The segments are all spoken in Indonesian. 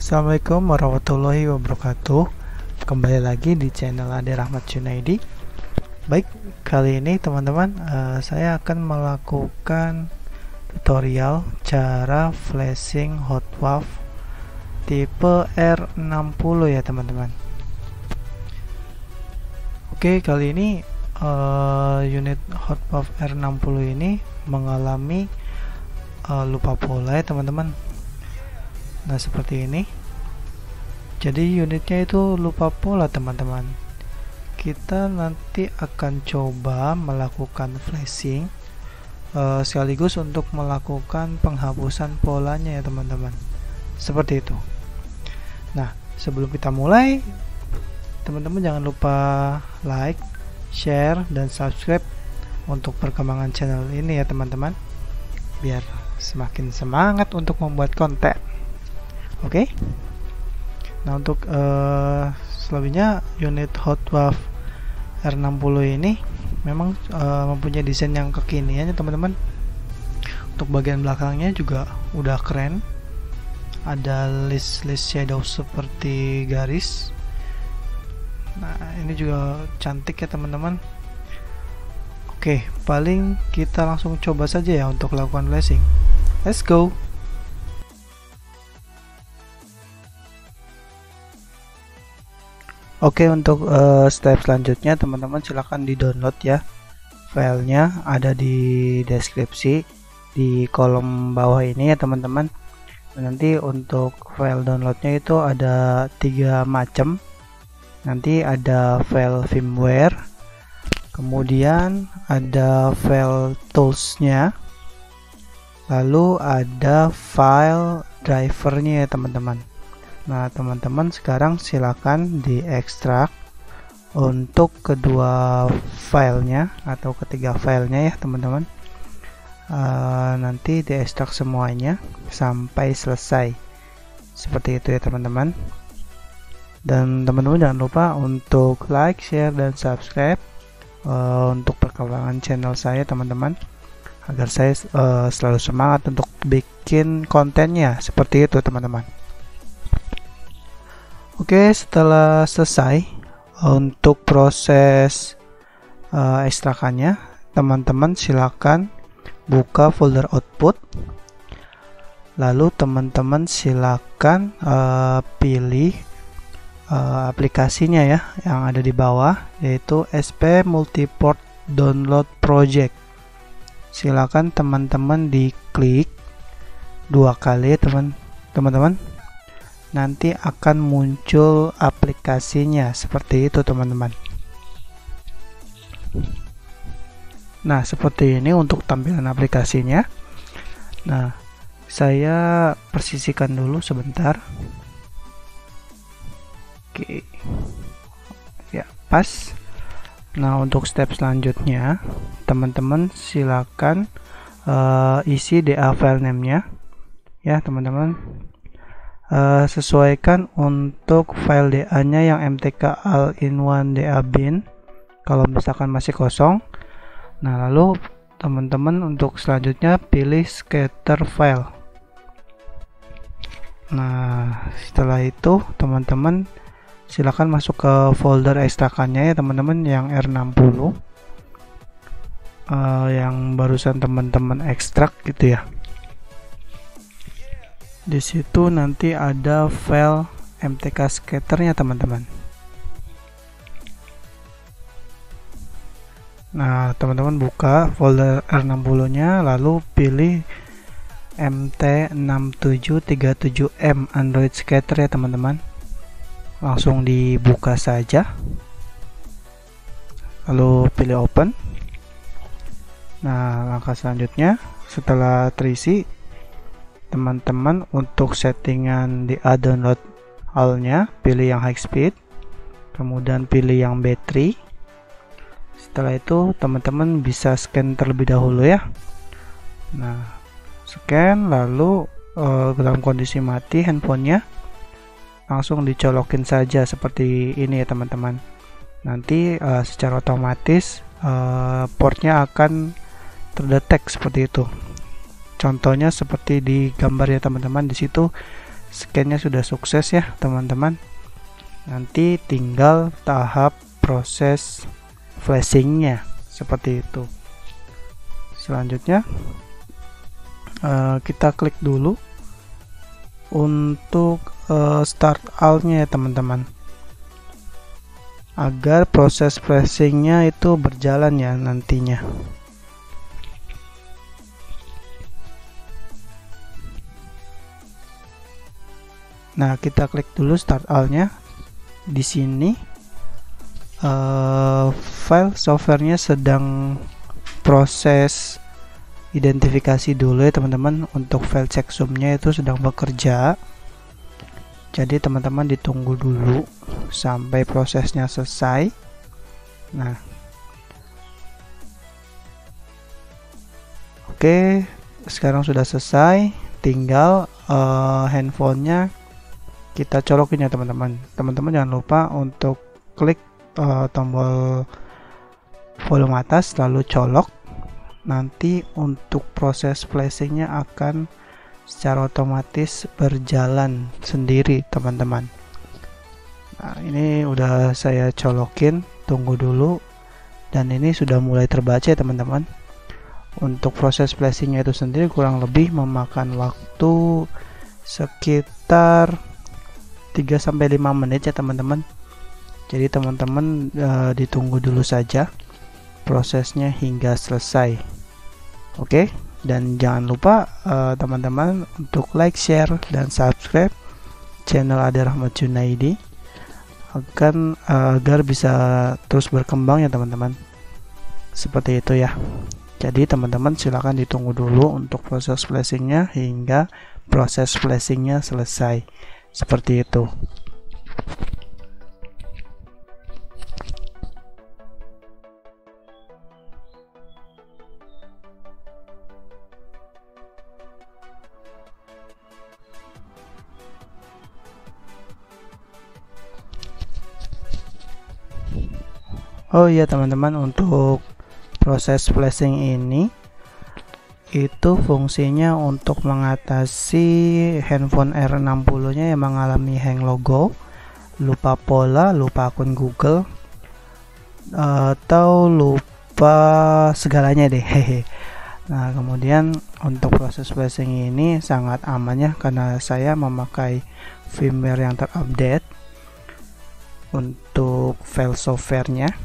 Assalamualaikum warahmatullahi wabarakatuh. Kembali lagi di channel Ade Rahmat Junaidi. Baik, kali ini teman-teman saya akan melakukan tutorial cara flashing hot valve tipe R60 ya teman-teman. Oke, kali ini unit hot valve R60 ini mengalami lupa pola ya teman-teman. Nah, seperti ini. Jadi unitnya itu lupa pola teman-teman. Kita nanti akan coba melakukan flashing sekaligus untuk melakukan penghapusan polanya ya teman-teman. Seperti itu. Nah, sebelum kita mulai, teman-teman jangan lupa like, share, dan subscribe untuk perkembangan channel ini ya teman-teman, biar semakin semangat untuk membuat konten. Oke. Nah, untuk selebihnya unit hot valve R60 ini memang mempunyai desain yang kekinian ya teman-teman. Untuk bagian belakangnya juga udah keren. Ada list shadow seperti garis. Nah, ini juga cantik ya teman-teman. Oke, paling kita langsung coba saja ya untuk lakukan flashing. Let's go. Oke, untuk step selanjutnya teman-teman silahkan di download ya, filenya ada di deskripsi di kolom bawah ini ya teman-teman. Nanti untuk file downloadnya itu ada 3 macam. Nanti ada file firmware, kemudian ada file toolsnya, lalu ada file drivernya ya teman-teman. Nah, teman-teman sekarang silakan diekstrak untuk kedua filenya atau ketiga filenya ya teman-teman. Nanti diekstrak semuanya sampai selesai seperti itu ya teman-teman. Dan teman-teman jangan lupa untuk like, share, dan subscribe untuk perkembangan channel saya teman-teman, agar saya selalu semangat untuk bikin kontennya seperti itu teman-teman. Oke, setelah selesai untuk proses ekstrakannya, teman-teman silakan buka folder output, lalu teman-teman silakan pilih aplikasinya ya yang ada di bawah, yaitu SP Multiport Download Project. Silakan teman-teman diklik 2 kali teman-teman. Nanti akan muncul aplikasinya seperti itu teman-teman. Nah, seperti ini untuk tampilan aplikasinya. Nah, saya persisikan dulu sebentar. Oke ya, pas. Nah, untuk step selanjutnya teman-teman silakan isi DA file name-nya ya teman-teman. Sesuaikan untuk file DA nya yang mtk all-in-one DA bin kalau misalkan masih kosong. Nah, lalu teman-teman untuk selanjutnya pilih scatter file. Nah, setelah itu teman-teman silakan masuk ke folder ekstrakannya ya teman-teman, yang R60 yang barusan teman-teman ekstrak gitu ya. Di situ nanti ada file mtk scatternya teman-teman. Nah, teman-teman buka folder R60 nya, lalu pilih mt6737m Android scatter ya teman-teman. Langsung dibuka saja, lalu pilih open. Nah, langkah selanjutnya setelah terisi, teman-teman untuk settingan di download all-nya pilih yang high speed, kemudian pilih yang battery. Setelah itu teman-teman bisa scan terlebih dahulu ya. Nah, scan, lalu dalam kondisi mati handphonenya langsung dicolokin saja seperti ini ya teman-teman. Nanti secara otomatis portnya akan terdetek seperti itu. Contohnya seperti di gambar ya teman-teman. Di situ scan-nya sudah sukses ya teman-teman. Nanti tinggal tahap proses flashingnya seperti itu. Selanjutnya kita klik dulu untuk start all-nya ya teman-teman, agar proses flashingnya itu berjalan ya nantinya. Nah, kita klik dulu start all-nya. Di sini file softwarenya sedang proses identifikasi dulu ya teman-teman. Untuk file checksum-nya itu sedang bekerja. Jadi teman-teman ditunggu dulu sampai prosesnya selesai. Nah, oke, sekarang sudah selesai. Tinggal handphonenya kita colokin ya teman-teman. Teman-teman jangan lupa untuk klik tombol volume atas lalu colok. Nanti untuk proses flashingnya akan secara otomatis berjalan sendiri teman-teman. Nah, ini udah saya colokin, tunggu dulu, dan ini sudah mulai terbaca ya teman-teman. Untuk proses flashingnya itu sendiri kurang lebih memakan waktu sekitar 3-5 menit ya teman-teman. Jadi teman-teman ditunggu dulu saja prosesnya hingga selesai. Oke, dan jangan lupa teman-teman untuk like, share, dan subscribe channel Ade Rahmat Junaidi agar bisa terus berkembang ya teman-teman. Seperti itu ya. Jadi teman-teman silakan ditunggu dulu untuk proses flashingnya hingga proses flashingnya selesai. Seperti itu. Oh iya teman-teman, untuk proses flashing ini itu fungsinya untuk mengatasi handphone R60 nya yang mengalami hang logo, lupa pola, lupa akun Google, atau lupa segalanya deh. Nah, kemudian untuk proses flashing ini sangat aman ya, karena saya memakai firmware yang terupdate untuk file softwarenya.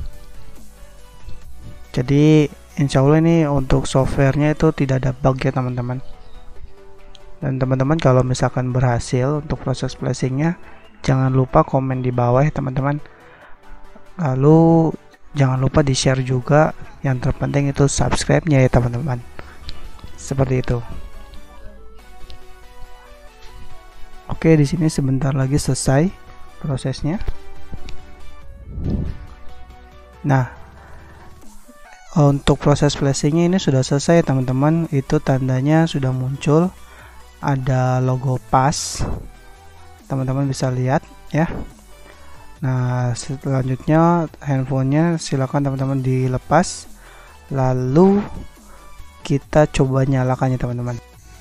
Jadi insya Allah ini untuk softwarenya itu tidak ada bug ya teman-teman. Dan teman-teman kalau misalkan berhasil untuk proses flashingnya, jangan lupa komen di bawah ya teman-teman. Lalu jangan lupa di share juga. Yang terpenting itu subscribe-nya ya teman-teman. Seperti itu. Oke, di sini sebentar lagi selesai prosesnya. Nah, untuk proses flashingnya ini sudah selesai teman-teman. Itu tandanya sudah muncul ada logo pas, teman-teman bisa lihat ya. Nah, selanjutnya handphonenya silakan teman-teman dilepas, lalu kita coba nyalakannya teman-teman.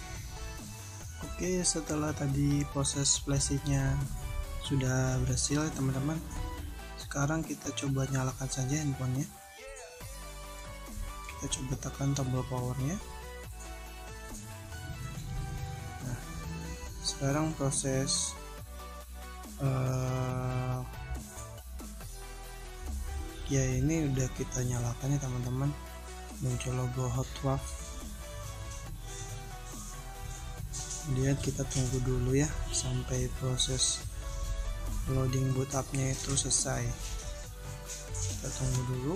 Oke, setelah tadi proses flashingnya sudah berhasil teman-teman, sekarang kita coba nyalakan saja handphonenya. Kita coba tekan tombol powernya. Nah, sekarang proses ya ini udah kita nyalakan ya teman-teman. Muncul logo Hotwave. Kemudian kita tunggu dulu ya sampai proses loading boot up-nya itu selesai. Kita tunggu dulu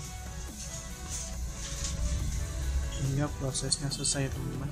hingga prosesnya selesai teman-teman.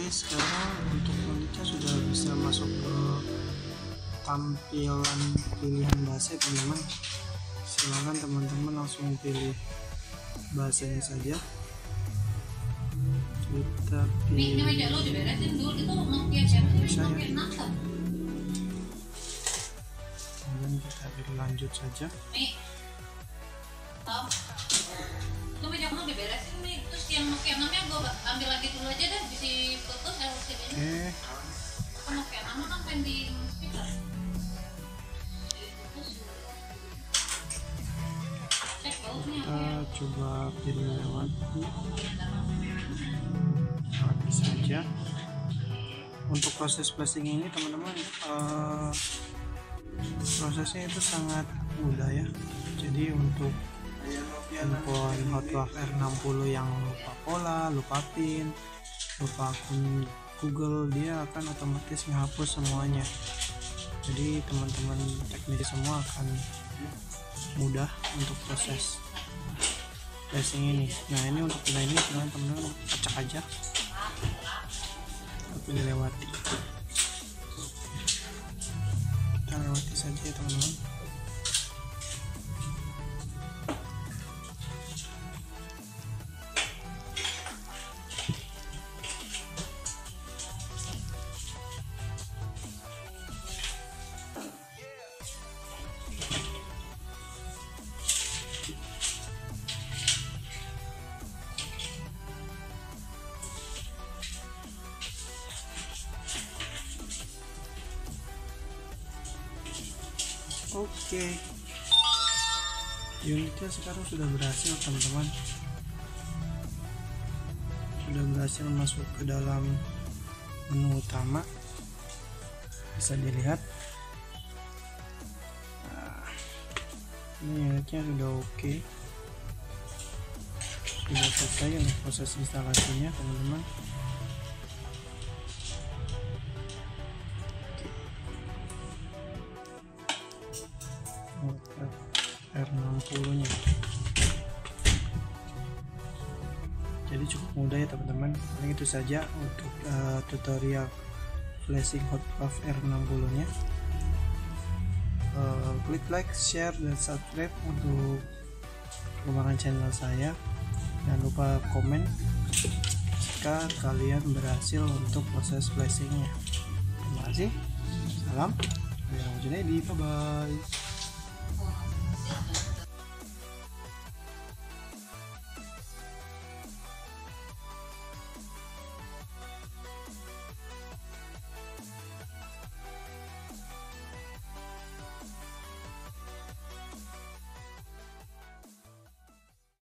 sekarang untuk unitnya sudah bisa masuk ke tampilan pilihan bahasa teman-teman. Silahkan teman-teman langsung pilih bahasanya saja. Kita pilih kemudian kita pilih lanjut saja. Itu meja mau diberesin nih, terus yang Nokia namanya gue ambil lagi dulu aja deh, bisa putus ya harus ini. Kan Nokia nama kan pending speaker. Kita coba pilih lewati saja. Untuk proses flashing ini teman-teman, prosesnya itu sangat mudah ya. Jadi untuk handphone Hotwave R60 yang lupa pola, lupa pin, lupa akun Google, dia akan otomatis menghapus semuanya. Jadi teman-teman teknis semua akan mudah untuk proses flashing ini. Nah ini untuk pilih ini teman-teman acak aja, pilih lewati. Kita lewati saja ya teman-teman. Oke, unitnya sekarang sudah berhasil teman-teman, sudah berhasil masuk ke dalam menu utama, bisa dilihat. Nah, ini unitnya sudah oke, sudah selesai untuk proses instalasinya teman-teman. R60 nya, jadi cukup mudah ya teman-teman. Paling itu saja untuk tutorial flashing Hotwave R60 nya. Klik like, share, dan subscribe untuk perkembangan channel saya. Jangan lupa komen jika kalian berhasil untuk proses flashingnya. Terima kasih, salam, bye bye.